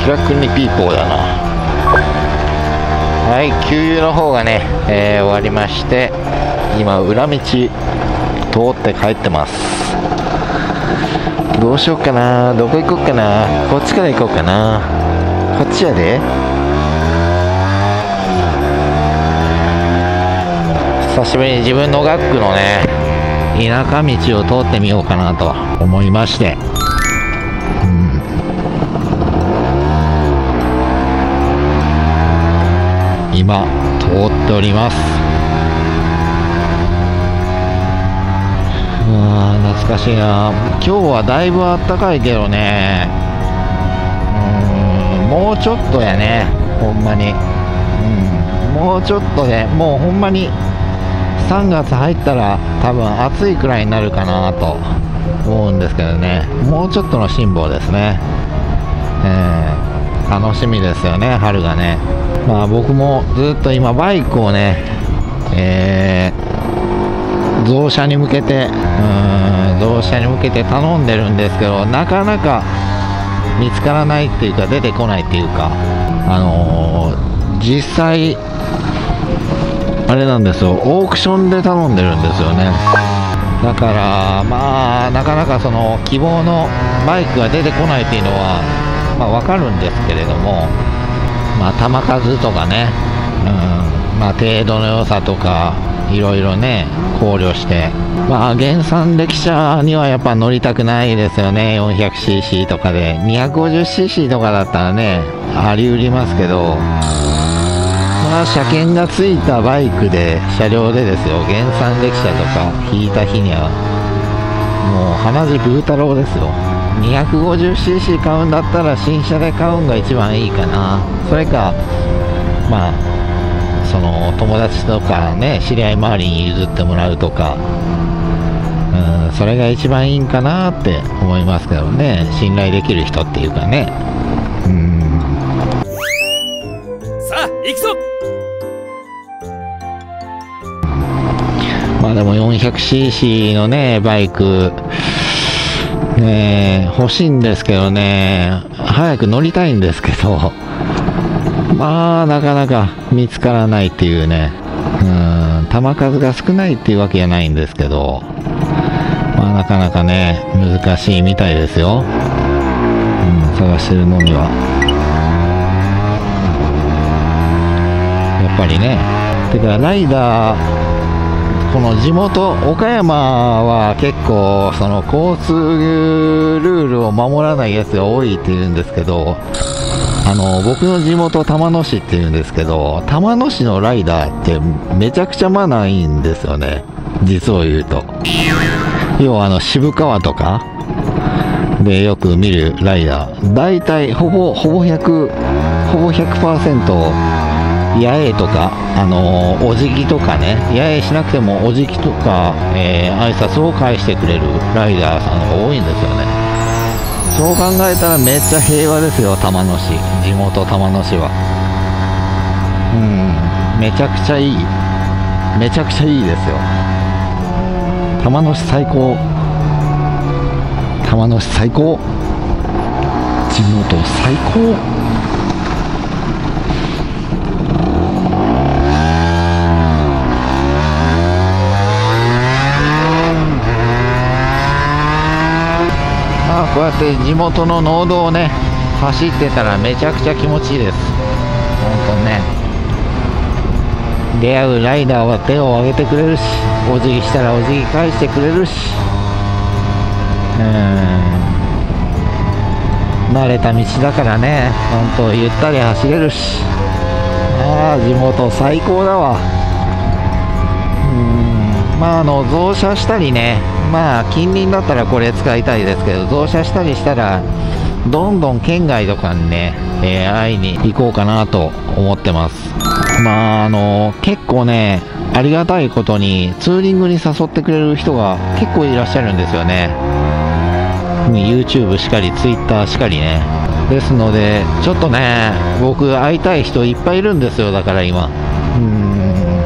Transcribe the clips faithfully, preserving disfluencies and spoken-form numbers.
気楽にピーポーだな。はい、給油の方がね、えー、終わりまして、今裏道通って帰ってます。どうしようかな、どこ行こうかな。こっちから行こうかな。こっちやで。久しぶりに自分の学区のね田舎道を通ってみようかなと思いまして、うん、今通っております。あー懐かしいな。今日はだいぶあったかいけどね、うーんもうちょっとやね、ほんまに、うん、もうちょっとで、もうほんまにさんがつ入ったら多分暑いくらいになるかなと思うんですけどね、もうちょっとの辛抱ですね、えー、楽しみですよね、春がね。まあ僕もずっと今バイクをね、えー、増車に向けてうーん増車に向けて頼んでるんですけど、なかなか見つからないっていうか出てこないっていうか、あのー、実際あれなんですよ、オークションで頼んでるんですよね。だからまあなかなかその希望のバイクが出てこないっていうのはまあわかるんですけれども、まあ球数とかね、うん、まあ程度の良さとかいろいろね考慮して、まあ原産歴車にはやっぱ乗りたくないですよね。 よんひゃくシーシー とかで にひゃくごじゅうシーシー とかだったらねありうりますけど、まあ車検がついたバイクで車両でですよ、原産歴車とか引いた日にはもう鼻血ブー太郎ですよ。 にひゃくごじゅうシーシー 買うんだったら新車で買うんが一番いいかな。それかまあその友達とかね知り合い周りに譲ってもらうとか、うん、それが一番いいんかなって思いますけどね、信頼できる人っていうかね。うん、 さあ行くぞ。 まあでも よんひゃくシーシー のねバイクね欲しいんですけどね、早く乗りたいんですけど、まあなかなか見つからないっていうね、うん球数が少ないっていうわけじゃないんですけど、まあなかなかね難しいみたいですよ、うん、探してるのにはやっぱりね。てかライダー、この地元岡山は結構その交通ルールを守らないやつが多いっていうんですけど、あの僕の地元玉野市っていうんですけど、玉野市のライダーってめちゃくちゃマナーいいんですよね、実を言うと。要はあの渋川とかでよく見るライダー、大体ほぼほぼ100ほぼ ひゃくパーセント野営とか、あのー、お辞儀とかね、野営しなくてもお辞儀とか、えー、挨拶を返してくれるライダーさんが多いんですよね。そう考えたらめっちゃ平和ですよ、玉野市、地元玉野市は。うん、めちゃくちゃいい、めちゃくちゃいいですよ。玉野市最高、玉野市最高、地元最高。こうやって地元の農道をね走ってたらめちゃくちゃ気持ちいいです。本当ね、出会うライダーは手を挙げてくれるし、お辞儀したらお辞儀返してくれるし、うーん慣れた道だからね、本当ゆったり走れるし、ああ地元最高だわ。うーんまああの増車したりね、まあ近隣だったらこれ使いたいですけど、増車したりしたらどんどん県外とかにね、えー、会いに行こうかなと思ってます。まああの結構ねありがたいことにツーリングに誘ってくれる人が結構いらっしゃるんですよね。 YouTube しかり Twitter しかりね。ですのでちょっとね僕会いたい人いっぱいいるんですよ。だから今うーん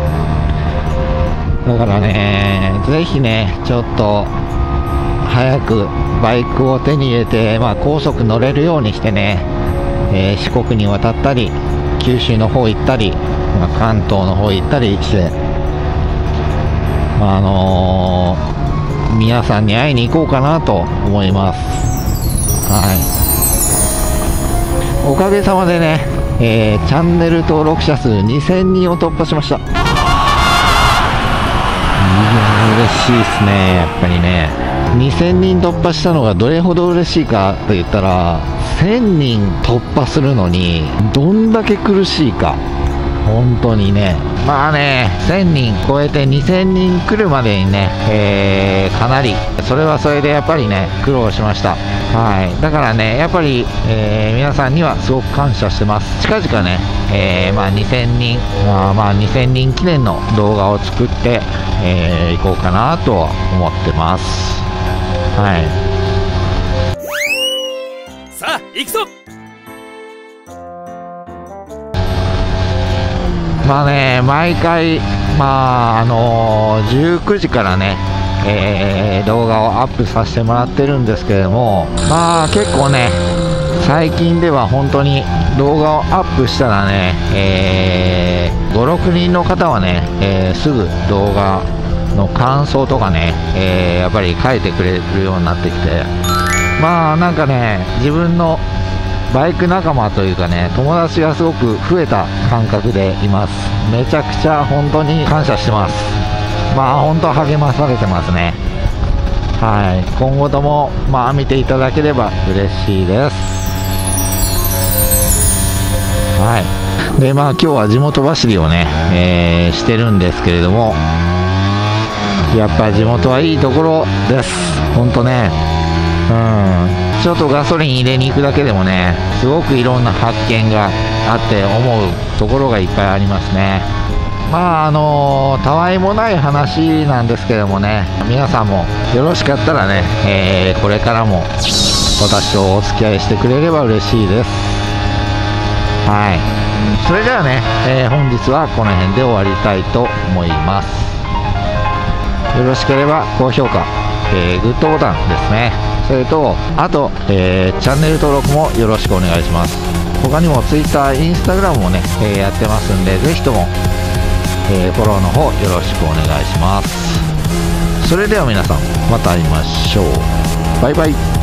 だからねぜひねちょっと早くバイクを手に入れて、まあ、高速乗れるようにしてね、 えー、四国に渡ったり九州の方行ったり、まあ、関東の方行ったりして、まああのー、皆さんに会いに行こうかなと思います。はい、おかげさまでね、えー、チャンネル登録者数にせんにんを突破しました。いや嬉しいですね、やっぱりね。にせんにん突破したのがどれほど嬉しいかと言ったら、せんにん突破するのにどんだけ苦しいか、本当にね。まあね、せんにん超えてにせんにん来るまでにね、えー、かなりそれはそれでやっぱりね苦労しました。はい、だからねやっぱり、えー、皆さんにはすごく感謝してます。近々ね、えー、まあにせんにん、まあ、まあにせんにん記念の動画を作って、えー、いこうかなとは思ってます。はい、 さあ行くぞ。 まあね、毎回、まああのー、じゅうくじからね、えー、動画をアップさせてもらってるんですけれども、まあ結構ね、最近では本当に動画をアップしたらね、えー、ご、ろくにんの方はね、えー、すぐ動画の感想とかね、えー、やっぱり書いてくれるようになってきて、まあなんかね、自分のバイク仲間というかね、友達がすごく増えた感覚でいます。めちゃくちゃ本当に感謝してます。まあ本当励まされてますね。はい、今後ともまあ見ていただければ嬉しいです。はい、でまあ今日は地元走りをね、えー、してるんですけれども、やっぱ地元はいいところです。本当ね、うん、ちょっとガソリン入れに行くだけでもね、すごくいろんな発見があって思うところがいっぱいありますね。まああのー、たわいもない話なんですけどもね、皆さんもよろしかったらね、えー、これからも私とお付き合いしてくれれば嬉しいです。はい、それではね、えー、本日はこの辺で終わりたいと思います。よろしければ高評価、えー、グッドボタンですね。それとあと、えー、チャンネル登録もよろしくお願いします。他にも Twitter、Instagram もね、えー、やってますんで、ぜひとも、えー、フォローの方よろしくお願いします。それでは皆さんまた会いましょう。バイバイ。